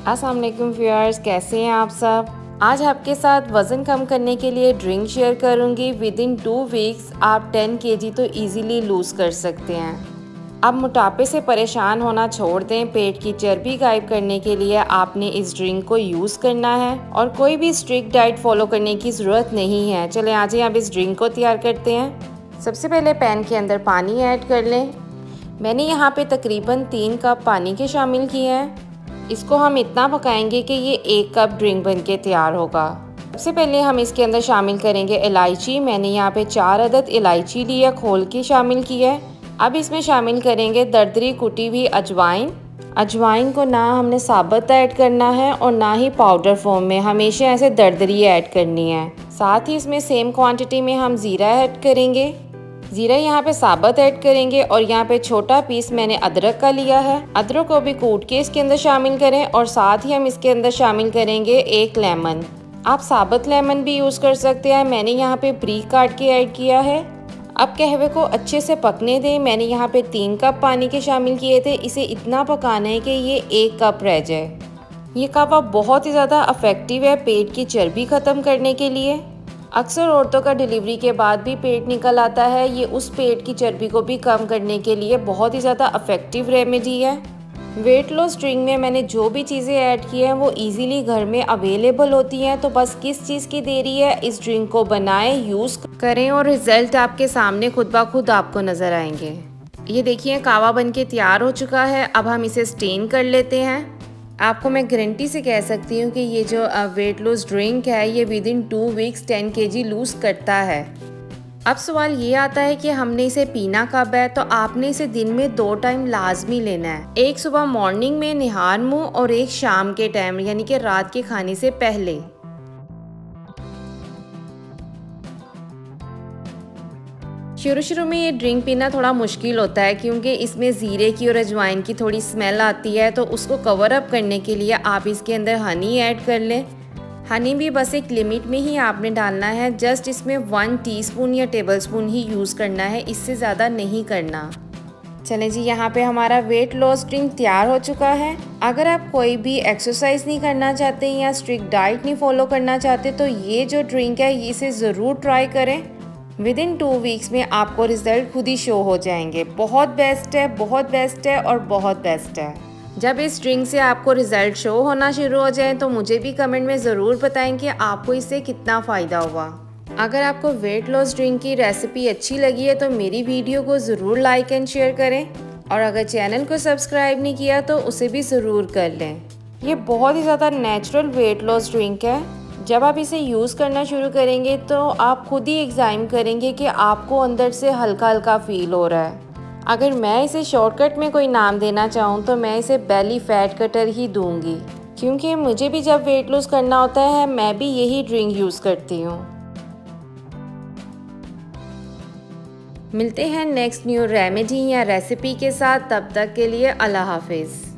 अस्सलाम वालेकुम व्यूअर्स, कैसे हैं आप सब। आज आपके साथ वज़न कम करने के लिए ड्रिंक शेयर करूंगी। विद इन 2 वीक्स आप 10 kg तो इजीली लूज़ कर सकते हैं। अब मोटापे से परेशान होना छोड़ दें। पेट की चर्बी गायब करने के लिए आपने इस ड्रिंक को यूज़ करना है और कोई भी स्ट्रिक्ट डाइट फॉलो करने की ज़रूरत नहीं है। चलें आज ही आप इस ड्रिंक को तैयार करते हैं। सबसे पहले पैन के अंदर पानी ऐड कर लें। मैंने यहाँ पे तकरीबन 3 कप पानी के शामिल किए हैं। इसको हम इतना पकाएंगे कि ये 1 कप ड्रिंक बनके तैयार होगा। सबसे पहले हम इसके अंदर शामिल करेंगे इलायची। मैंने यहाँ पे 4 अदद इलायची ली है, खोल के शामिल किया है। अब इसमें शामिल करेंगे दरदरी कुटी हुई अजवाइन। अजवाइन को ना हमने साबुत ऐड करना है और ना ही पाउडर फॉर्म में, हमेशा ऐसे दरदरी ऐड करनी है। साथ ही इसमें सेम क्वांटिटी में हम ज़ीरा ऐड करेंगे। ज़ीरा यहाँ पे साबुत ऐड करेंगे और यहाँ पे छोटा पीस मैंने अदरक का लिया है। अदरक को भी कूट के इसके अंदर शामिल करें और साथ ही हम इसके अंदर शामिल करेंगे 1 लेमन। आप साबुत लेमन भी यूज़ कर सकते हैं, मैंने यहाँ पे ब्रीक काट के ऐड किया है। अब कहवे को अच्छे से पकने दें। मैंने यहाँ पे 3 कप पानी के शामिल किए थे। इसे इतना पकाना है कि ये 1 कप रह जाए। ये कहवा बहुत ही ज़्यादा इफ़ेक्टिव है पेट की चर्बी ख़त्म करने के लिए। अक्सर औरतों का डिलीवरी के बाद भी पेट निकल आता है। ये उस पेट की चर्बी को भी कम करने के लिए बहुत ही ज़्यादा इफ़ेक्टिव रेमेडी है। वेट लॉस ड्रिंक में मैंने जो भी चीज़ें ऐड की हैं वो इजीली घर में अवेलेबल होती हैं। तो बस किस चीज़ की देरी है, इस ड्रिंक को बनाएं, यूज़ करें और रिज़ल्ट आपके सामने खुद ब खुद आपको नज़र आएंगे। ये देखिए कहवा बन के तैयार हो चुका है। अब हम इसे स्टेन कर लेते हैं। आपको मैं गारंटी से कह सकती हूँ कि ये जो वेट लॉस ड्रिंक है ये within 2 weeks 10 kg lose करता है। अब सवाल ये आता है कि हमने इसे पीना कब है। तो आपने इसे दिन में 2 टाइम लाजमी लेना है। एक सुबह मॉर्निंग में निहार मुँह और एक शाम के टाइम यानी कि रात के खाने से पहले। शुरू में ये ड्रिंक पीना थोड़ा मुश्किल होता है क्योंकि इसमें ज़ीरे की और अजवाइन की थोड़ी स्मेल आती है। तो उसको कवर अप करने के लिए आप इसके अंदर हनी ऐड कर लें। हनी भी बस एक लिमिट में ही आपने डालना है। जस्ट इसमें 1 टीस्पून या टेबलस्पून ही यूज़ करना है, इससे ज़्यादा नहीं करना। चलें जी, यहाँ पे हमारा वेट लॉस ड्रिंक तैयार हो चुका है। अगर आप कोई भी एक्सरसाइज नहीं करना चाहते या स्ट्रिक्ट डाइट नहीं फॉलो करना चाहते तो ये जो ड्रिंक है इसे ज़रूर ट्राई करें। विद इन 2 वीक्स में आपको रिजल्ट खुद ही शो हो जाएंगे। बहुत बेस्ट है, बहुत बेस्ट है और बहुत बेस्ट है। जब इस ड्रिंक से आपको रिजल्ट शो होना शुरू हो जाए तो मुझे भी कमेंट में ज़रूर बताएं कि आपको इससे कितना फ़ायदा हुआ। अगर आपको वेट लॉस ड्रिंक की रेसिपी अच्छी लगी है तो मेरी वीडियो को ज़रूर लाइक एंड शेयर करें और अगर चैनल को सब्सक्राइब नहीं किया तो उसे भी ज़रूर कर लें। ये बहुत ही ज़्यादा नेचुरल वेट लॉस ड्रिंक है। जब आप इसे यूज़ करना शुरू करेंगे तो आप खुद ही एग्जाम करेंगे कि आपको अंदर से हल्का हल्का फील हो रहा है। अगर मैं इसे शॉर्टकट में कोई नाम देना चाहूँ तो मैं इसे बेली फैट कटर ही दूंगी, क्योंकि मुझे भी जब वेट लूज़ करना होता है मैं भी यही ड्रिंक यूज़ करती हूँ। मिलते हैं नेक्स्ट न्यू रेमेडी या रेसिपी के साथ। तब तक के लिए अल्लाह हाफिज़।